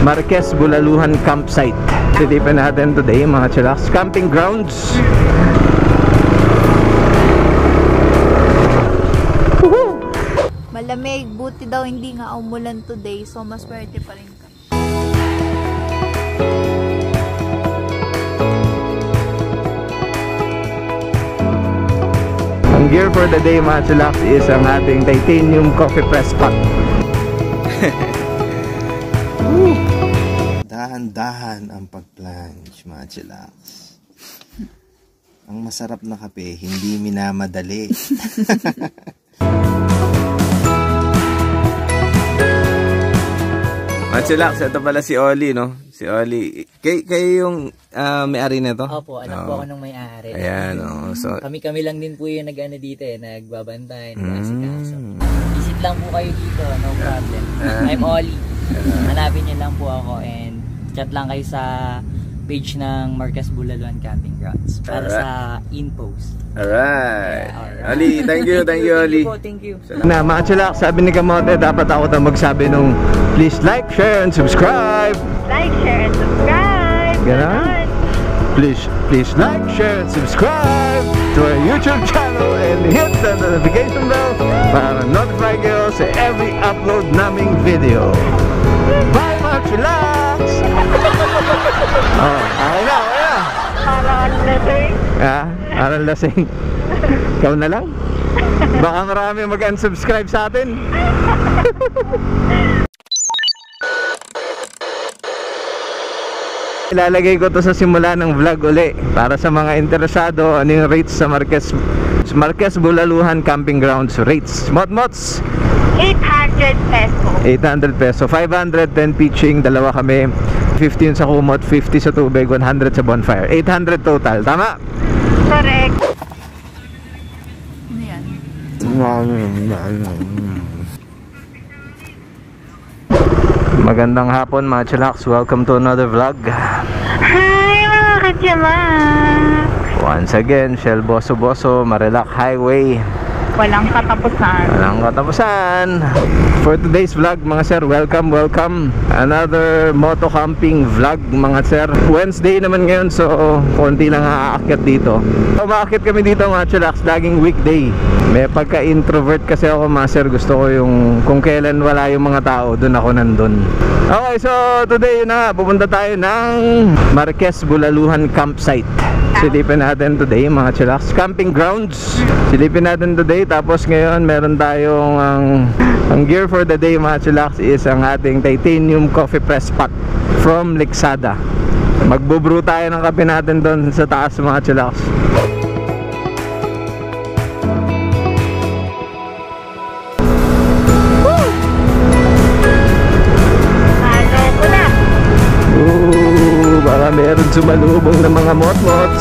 Marquez Bulaluhan campsite. Titipan natin today mga chillax. Camping grounds. Malamig, buti daw hindi nga umulan today, so mas swerte pa rin ka. Ang gear for the day mga chillax is ang ating titanium coffee press pot. Dahan-dahan ang pag-plunge mga chillax. Ang masarap na kape, hindi minamadali. Mga chillax, ito pala si Oli, no? Si Oli. Kayo yung may-ari nito? Opo, anak po ako ng may-ari. Ayan, oh. So, kami lang din po yung nag-ano dito eh, nagbabantay, nag-asikaso. Visit lang po kayo dito, no problem. I'm Oli. Hanapin niyo lang po ako and chat lang kayo sa page ng Marquez Bulaluhan Camping Grounds para sa in-post. Alright. Oli, thank you, Oli. Thank you. Na, mga chillax, sabi ni Kamote, dapat ako na magsabi nung please like, share, and subscribe. Like, share, and subscribe. Ganon? Please like, share, and subscribe to our YouTube channel and hit the notification bell para notify kayo sa every upload naming video. Bye mga chillax! Oh, okay na. Parang lasing. Parang lasing. Ikaw na lang? Baka marami mag-unsubscribe sa atin. Ilalagay ko to sa simula ng vlog uli para sa mga interesado ano yung rates sa Marquez Bulaluhan Camping Grounds rates. Motmots 800 peso. 800 peso, 510 pitching, dalawa kami, 15 sa kumot, 50 sa tubig, 100 sa bonfire, 800 total, tama? Correct. Ano yan? Magandang hapon mga chillax, welcome to another vlog. Hi mga kachillax. Once again, Shell Boso Marilac Highway. Walang katapusan. For today's vlog mga sir, welcome. Another moto camping vlog mga sir. Wednesday naman ngayon, so konti lang aakyat dito. Umaakit kami dito mga chillax, laging weekday. May pagka-introvert kasi ako mga sir. Gusto ko yung kung kailan wala yung mga tao, dun ako nandun. Okay, so today yun na nga, pupunta tayo ng Marquez Bulaluhan campsite. Silipin natin today mga chillax, camping grounds. Silipin natin today, tapos ngayon meron tayong ang gear for the day mga chillax is ang ating titanium coffee press pot from Lixada. Magbubrew tayo ng kape natin doon sa taas mga chillax. Baka meron sumalubong ng mga motmots.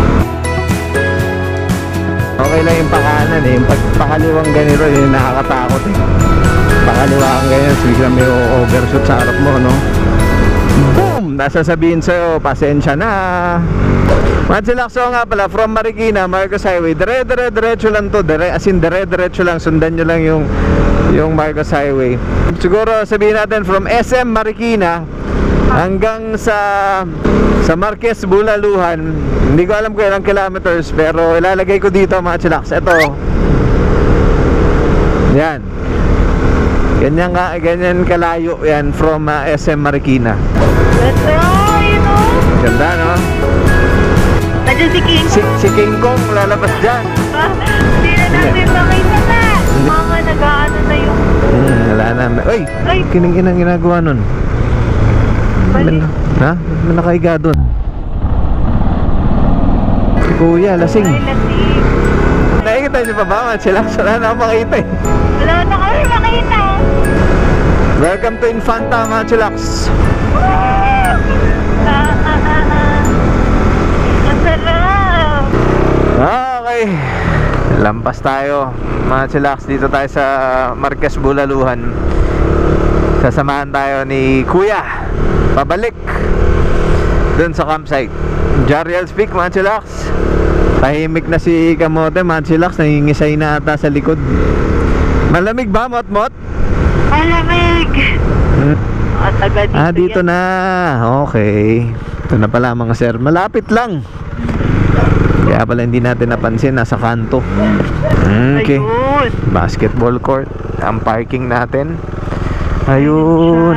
Okay lang yung pakanan eh. Yung pakaliwang ganito yung nakakatakot eh. Pakaliwang ganyan, bigla may overshoot sa harap mo, no? Boom! Nasasabihin sa'yo, pasensya na. Mga chillax, so nga pala, from Marikina, Marcos Highway, dire-diretso lang to. Dire-diretso lang, sundan nyo lang yung Marcos Highway. Siguro sabihin natin from SM Marikina hanggang sa Marquez Bulaluhan. Hindi ko alam kung ilang kilometers, pero ilalagay ko dito mga chillax. Ito. Yan. Ganyan kalayo yan from SM Marikina. Ito, you know? Ganda, no? Nandiyan si King Kong. Si King Kong lalabas dyan. Hindi na natin makita na. Mga nag-ano na yung... Wala na. Uy! Kining-inang ginagawa nun. Ha? May nakaiga doon. Si Kuya, lasing. Ay, lasing. Nakikita niyo pa ba mga chillax? Wala na akong makita eh. Wala na kami makita. Welcome to Infanta mga chillax. Masarap. Okay, lampas tayo mga chillax. Dito tayo sa Marquez Bulaluhan. Sasamahan tayo ni Kuya pabalik dun sa campsite. Jariel's Peak mga chillax. Tahimik na si Kamote mga chillax. Nangingisay na ata sa likod. Malamig ba, Motmot? Malamig. Aga dito. Dito na. Okay. Ito na pala mga sir. Malapit lang. Kaya pala hindi natin napansin. Nasa kanto. Okay. Ayun. Basketball court. Ang parking natin. Ayun.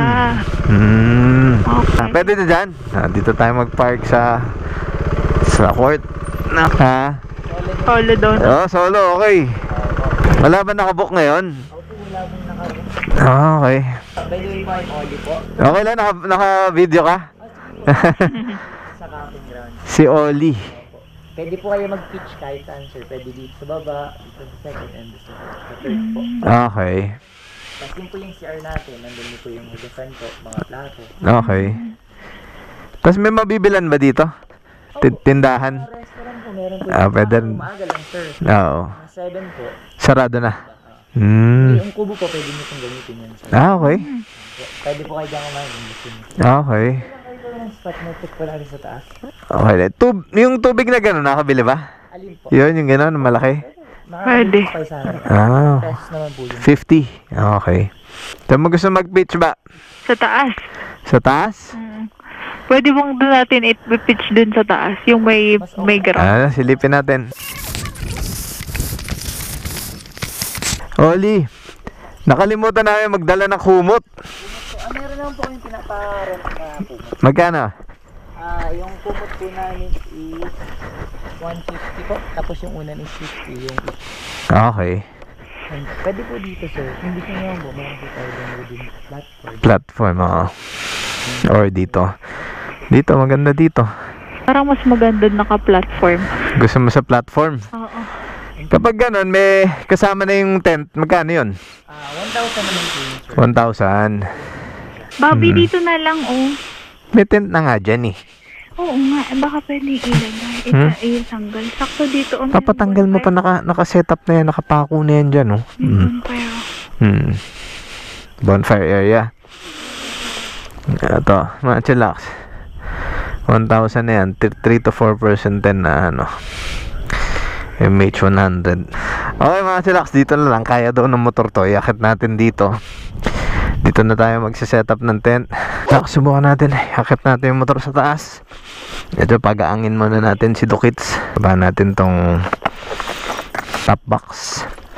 Okay. Pwede na dyan. Dito tayo mag-park sa court. Solo doon. Solo. Okay. Wala ba nakabook ngayon? Okay. By the way po, I'm Oli po. Okay lang, naka-video ka? Sa camping ground. Si Oli. Pwede po kayo mag-pitch kahit saan, sir. Pwede dito sa baba, dito sa second, and sa third po. Okay. Tapos yun po yung CR natin. Nandun po yung hugasan po, mga plato. Okay. Tapos may mabibilan ba dito? Tindahan? Restaurant po, meron po Pwede rin. Umaga lang, sir. Oo. Mga 7 po. Sarado na. Yung kubo po, pwede nyo pong gamitin yun, sir. Okay. Pwede po kayo dyan kumain kung gusto nyo. Okay. Ito yung spot na check po natin sa taas. Okay. Yung tubig na gano'n, nakabili ba? Alin po? Yun, yung gano'n, malaki. Pwede. Makakabili po kayo sa akin. Pesos naman po yun. 50. Okay. So, mo gusto mag-pitch ba? Sa taas. Sa taas? Pwede bang doon natin i-pitch dun sa taas? Yung may ground. Silipin natin. Oli, nakalimutan namin magdala ng kumot. Meron naman po yung pinaka-rent na kumot. Magkano? Yung kumot po namin is 150 po. Tapos yung unan is 50. Yung Okay. and pwede po dito, sir. Hindi ko naman po. Meron po tayo din platform. Platform, Or dito. Dito, maganda dito. Parang mas maganda naka-platform. Gusto mo sa platform? Oo. Kapag ganun, may kasama na yung tent. Magkano yun? 1,000 naman po yun, sir. 1,000. Bobby, dito na lang, May tent na nga dyan eh. Oo nga, baka pwede ilagay. Itanggal. Sakto dito. Papatanggal mo pa, naka-setup na yan, nakapako na yan dyan, Bonfire. Bonfire area. Ito, mga chillax. 1,000 na yan. 3 to 4% din na MH100. Okay mga chillax, dito na lang. Kaya daw ng motor to. Iakit natin dito. Dito na tayo magsisetup ng tent. Subukan natin. Iakit natin yung motor sa taas. Ito, pag-aangin muna natin si Dukits. Baba natin tong top box.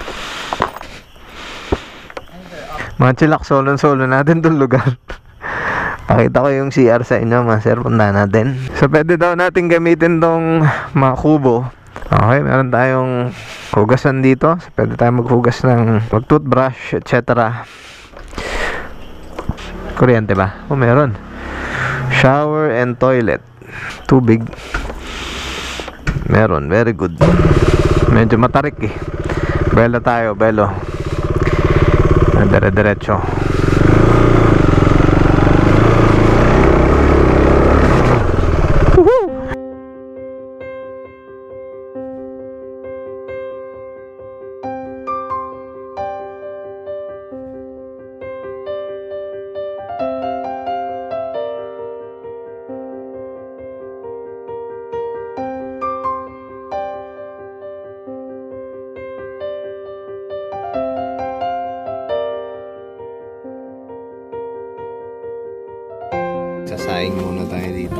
Mga chillax, solo natin tong lugar. Pakita ko yung CR sa inyo mga sir. Punta natin. So pwede daw natin gamitin tong mga kubo. Okay, meron tayong hugasan dito. So, pwede tayong maghugas ng mag-toothbrush, etc. Kuryente ba? Meron. Shower and toilet. Tubig. Meron, very good. Medyo matarik eh. Belo tayo, belo. Dire-diretso. Sasaing muna tayo dito.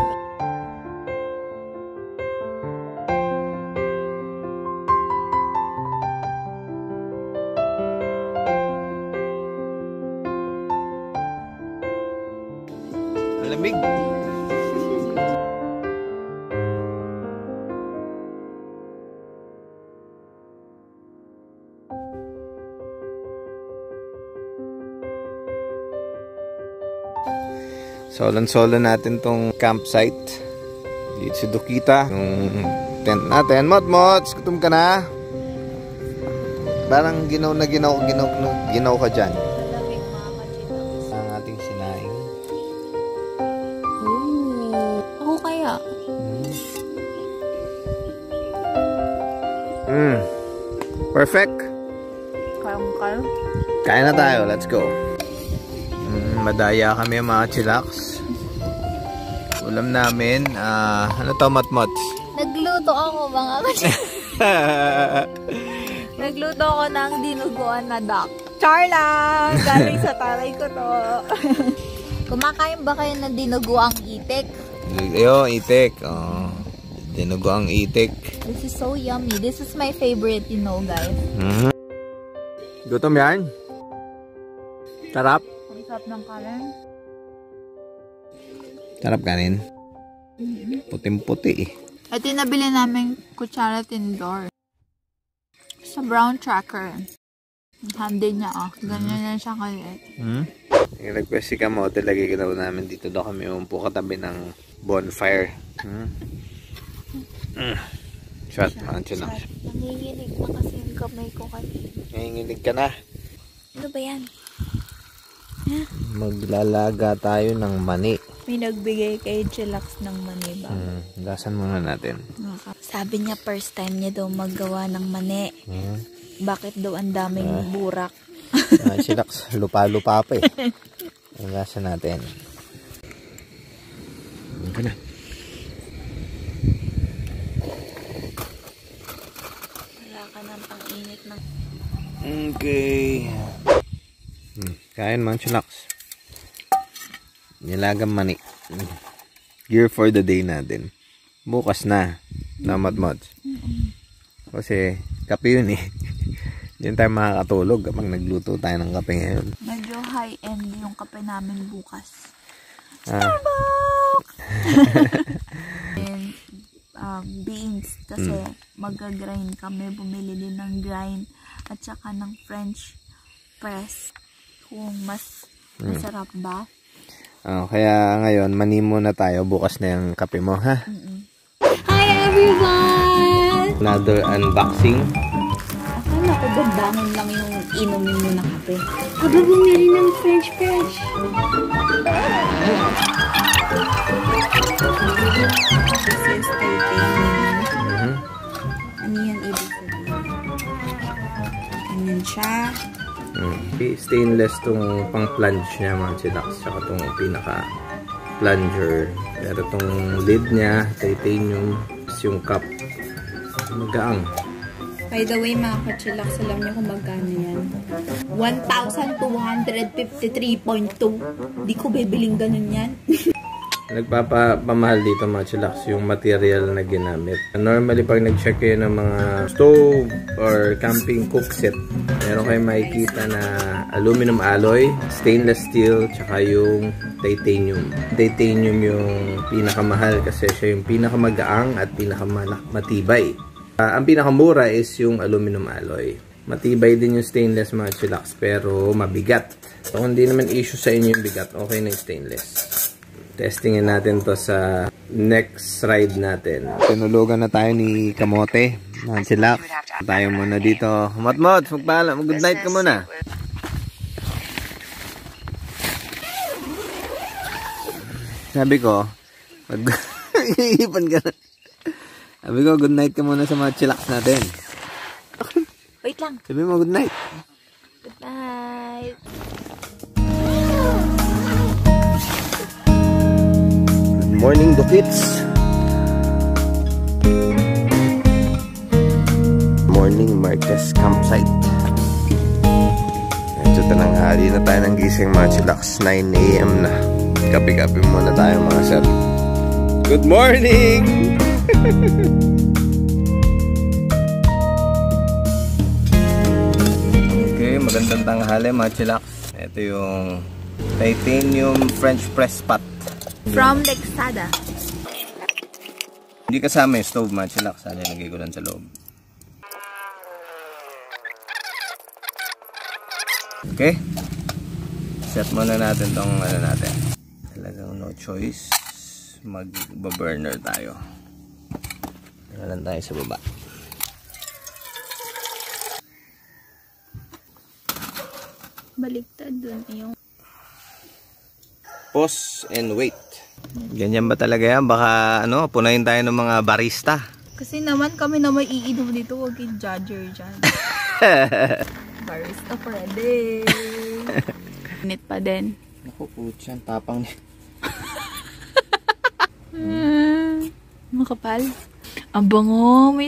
Malamig. Solo natin tong campsite. Dito si Dukita. Yung tent natin. Mot, gutom ka na? Parang ginaw ka dyan. Ang ating sinaing. Ako kaya? Perfect. Kayo? Kain na tayo. Let's go. Madaya kami mga chillax. Ulam namin, ano to, Mot-Mots? Nagluto ako mga Nagluto ako ng dinuguan na duck. Char lang! Galing sa tatay ko to. Kumakain ba kayo ng dinuguang itik? Yo, itik. Oh. Dinuguang itik. This is so yummy. This is my favorite, you know, guys. Gutom yan? Sarap? Ang sarap ng kanin. Sarap kanin? Puting-puti eh. Ito yung nabili namin kutsara tindor. Sa brown tracker. Handy niya ganyan yan siya kaliit. Yung request si Kamote, lagi ka daw namin dito daw kami umpo katabi ng bonfire. Shot, mancho na. Nanginginig na kasi yung kamay ko kanina. Nanginginig ka na. Ano ba yan? Maglalaga tayo ng mani. May nagbigay kay Chillax ng mani ba? Gasan muna natin. Sabi niya first time niya daw maggawa ng mani. Bakit daw ang daming burak? Chillax, lupa-lupa pa eh. Gasan natin. Ano na? Wala ka ng pang-init ng... Okay. Kain man, Chillax. Nilagang mani. Gear for the day natin. Bukas na. Namat-mat. Kasi kape yun eh. Hindi tayo makakatulog kapag nagluto tayo ng kape ngayon. Medyo high-end yung kape namin bukas. Starbucks! And beans. Kasi mag-grind kami. Bumili din ng grind. At saka ng French press. Kung mas masarap ba? Kaya ngayon, mani muna tayo. Bukas na yung kape mo, ha? Hi everyone! Another unboxing. Akala ko bandangon lang yung inumin mo na kape. Aba, bumili ng French press. This is titanium. Ano yan ibig sabihin? Ganyan siya. Stainless tong pang plunge niya, mga Chillax. Saka tong pinaka plunger. Pero tong lid niya, titanium. Yung cup, magaang. By the way, mga ka-Chillax, alam niyo kung magkano yan? 1,253.2. Di ko bibiling ganun yan. Nagpapamahal dito, mga Chillax, yung material na ginamit. Normally, pag nag-check kayo ng mga stove or camping cook set, meron kayo makikita na aluminum alloy, stainless steel, tsaka yung titanium. Titanium yung pinakamahal kasi siya yung pinakamagaang at pinakamatibay. Ang pinakamura is yung aluminum alloy. Matibay din yung stainless, mga Chillax, pero mabigat. So, kung hindi naman issue sa inyo yung bigat, okay na yung stainless. Testingin natin to sa next ride natin. Tinulugan na tayo ni Kamote. Mga Chillax. Tayo muna dito. Matmot, magpaalam. Good night ka muna. Sabi ko, iipan ka na. Sabi ko, good night ka muna sa mga Chillax natin. Wait lang. Sabi mo, good night. Good night. Good morning, Dukits. Morning, Marquez Campsite. Medyo tananghali na tayo ng gising, mga Chillax. 9 AM na. Kapi-kapi muna tayo, mga sir. Good morning! Okay, magandang tanghali, mga Chillax. Ito yung titanium French press pot. From Lexada. Hindi kasama yung stove, mga Chillax. Sana nilagay ko lang sa loob. Okay. Set muna natin tong ano natin. Talagang no choice. Mag-burner tayo. Nalan tayo sa baba. Baliktad dun yung... Pause and wait. Ganyan ba talaga yan? Baka ano, punayin tayo ng mga barista. Kasi naman kami na may iinom dito, huwag yung judger dyan. Barista for a day. Init pa din. Naku, putyan, tapang niya. Makapal. Ang bango, may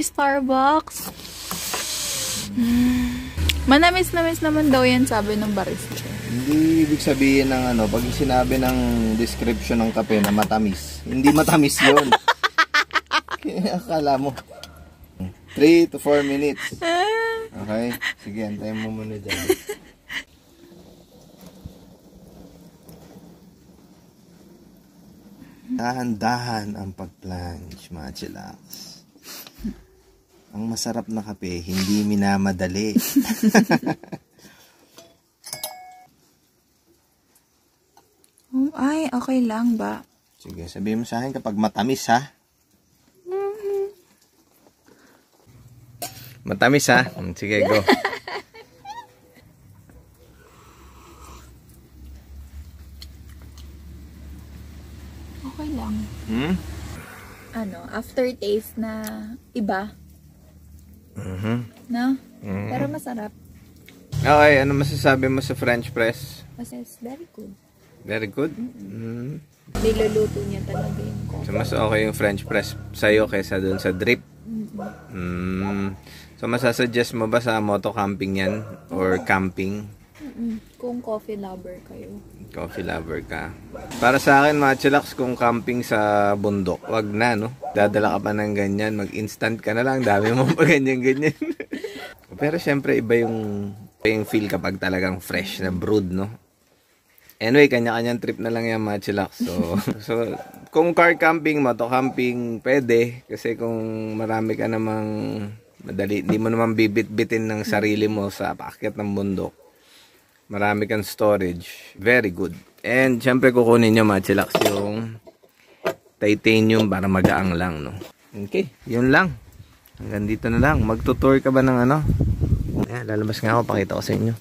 Starbucks. Manamis-namis naman daw yan, sabi ng barista. Hindi ibig sabihin ng ano, pag sinabi ng description ng kape na matamis, hindi matamis yun. Akala mo. 3 to 4 minutes. Okay? Sige, antayin mo muna dyan. Dahan-dahan ang pag-plunge, mga chillax. Ang masarap na kape, hindi minamadali. Ay, okay lang ba? Sige, sabihin mo sa akin kapag matamis, ha? Matamis, ha? Sige, go. Okay lang. Ano, aftertaste na iba. No? Pero masarap. Okay, ano masasabi mo sa French press? Kasi it's very good. Very good? Niluluto niya talaga yung coffee. So, mas okay yung French press sa'yo kaysa dun sa drip? So, masasuggest mo ba sa moto camping yan? Or camping? Kung coffee lover kayo. Coffee lover ka. Para sa akin, mga chillax, kung camping sa bundok, wag na, no? Dadala ka pa ng ganyan, mag-instant ka na lang, dami mo pa ganyan-ganyan. Pero syempre, iba yung feel kapag talagang fresh na brewed, no? Anyway, kanya-kanyang trip na lang yan, mga chillax. So, kung car camping, moto camping, pwede. Kasi kung marami ka namang madali, hindi mo naman bibit-bitin ng sarili mo sa paakyat ng bundok. Marami kang storage. Very good. And syempre kukunin nyo, mga chillax, yung titanium para magaang lang, no? Okay, yun lang. Hanggang dito na lang. Magtutour ka ba ng ano? Ayan, lalabas nga ako, pakita ko sa inyo.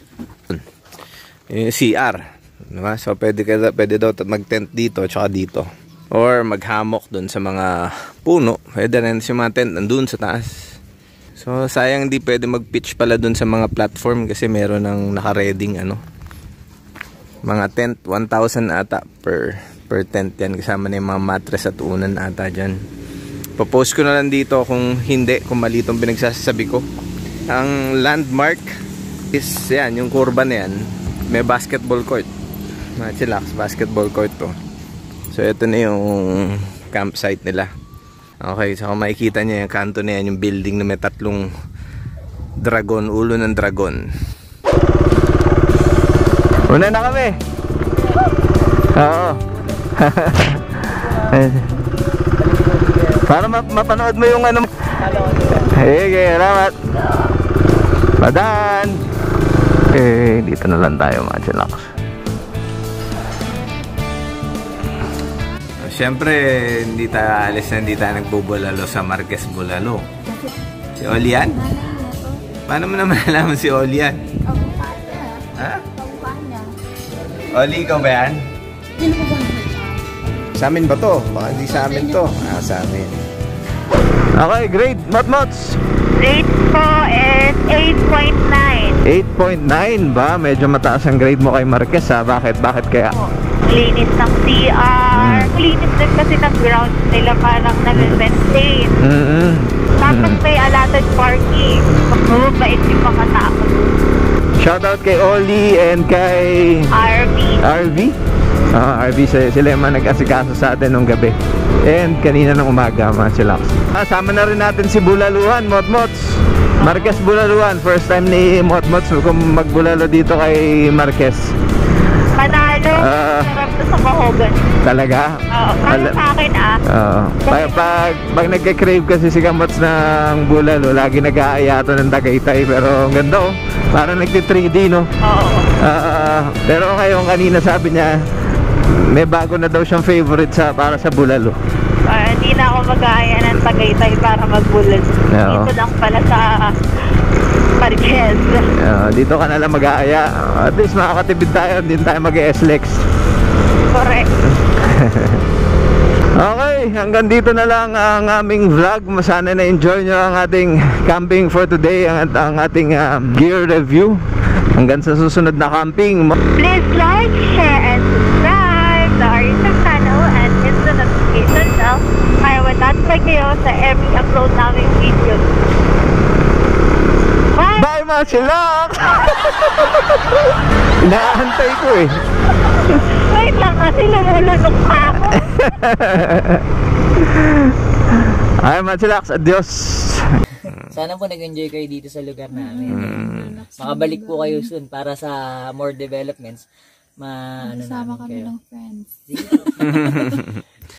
Yung CR. Diba? So pwede daw mag-tent dito, tsaka dito. Or maghamok dun sa mga puno. Pwede rin si mga tent nandun sa taas. So sayang hindi pwede mag-pitch pala dun sa mga platform kasi meron ng naka-reading ano. Mga tent, 1,000 ata per tent yan. Kasama na yung mga mattress at unan ata dyan. Popost ko na lang dito kung hindi, kung mali itong pinagsasabi ko. Ang landmark is yan, yung kurba na yan. May basketball court. Mga chillax, basketball court to. So ito na yung campsite nila. Okay, so kung makikita nyo yung kanto na yan, yung building na may tatlong dragon, ulo ng dragon. Una na kami. Oo. Para mapanood mo yung ano. Sige, salamat. Padaan. Dito na lang tayo, mga chillax. Siyempre, hindi tayo alis na hindi tayo nagbubulalo sa Marquez Bulalo. Si Olian? Paano mo naman alaman si Olian? Kamukha niya. Ha? Kamukha niya. Oli, ikaw ba yan? Sa amin ba to? Baka hindi sa amin to. Sa amin. Okay, grade. Motmots. Grade ko is 8.9. 8.9 ba? Medyo mataas ang grade mo kay Marquez, ha? Bakit? Bakit kaya? Linis ng CR. Linis din kasi ng ground nila, parang nag-maintain. Tapos may allotted parking. Mabait yung mga tao. Shoutout kay Oli and kay RV. RV, sila yung mga nag-asikaso sa atin nung gabi. And kanina ng umaga, mga chillax. Kasama na rin natin si Bulaluhan, Motmots. Marquez Bulaluhan. First time ni Motmots kung magbulalo dito kay Marquez. Panalo, sarap to sa Mahogan. Talaga? Oo, para sa akin Pag nagka-crave kasi si Kamots ng bulalo, lagi nag-aayato ng Tagaytay. Pero ang ganda, oh. Parang nagti-3D, no? Oo. Pero ngayon kanina sabi niya, may bago na daw siyang favorite para sa bulalo. Hindi na ako mag-aaya ng Tagaytay para magbulalo. Dito lang pala sa Marquez. Dito ka na lang mag-aaya. At least makakatipid tayo, hindi tayo mag-SLEX. Correct. Okay, hanggang dito na lang ang aming vlog. Sana na-enjoy nyo ang ating camping for today, ang ating gear review. Hanggang sa susunod na camping. Please like, share, and subscribe to our YouTube channel and hit the notification bell para ma-notify kayo sa every upload naming video. Bye! Bye, mga chillax! Inaantay ko eh. Wait lang kasi namulunok pa ako. Ay, mga chillax, adios. Sana po nag-enjoy kayo dito sa lugar namin. Makabalik po kayo soon para sa more developments. Ano Kasama namin kami kayo. ng friends. Sige.